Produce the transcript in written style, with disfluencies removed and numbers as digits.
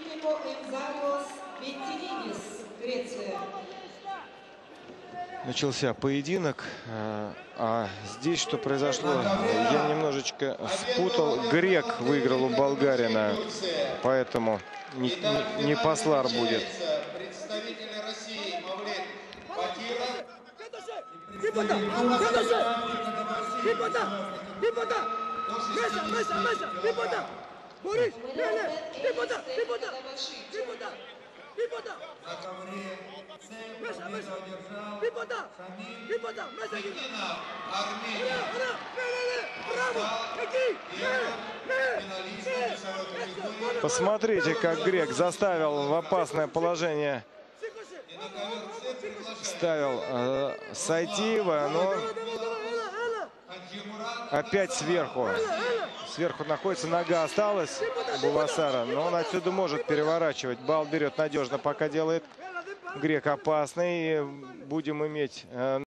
Начался поединок, а здесь что произошло, я немножечко спутал. Грек выиграл у болгарина, поэтому не Послар будет. Посмотрите, как Грек заставил в опасное положение, ставил Сайтиева, но опять сверху. Сверху находится, нога осталась Буласара, но он отсюда может переворачивать. Бал берет надежно, пока делает Грек опасный. Будем иметь